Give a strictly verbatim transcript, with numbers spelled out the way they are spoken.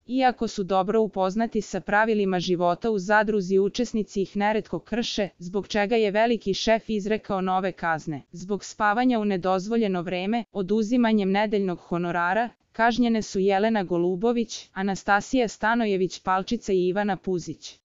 Iako su dobro upoznati sa pravilima života u zadruzi, učesnici ih neretko krše, zbog čega je veliki šef izrekao nove kazne. Zbog spavanja u nedozvoljeno vreme, oduzimanjem nedeljnog honorara, kažnjene su Jelena Golubović, Anastasija Stanojević Palčica i Ivana Puzić.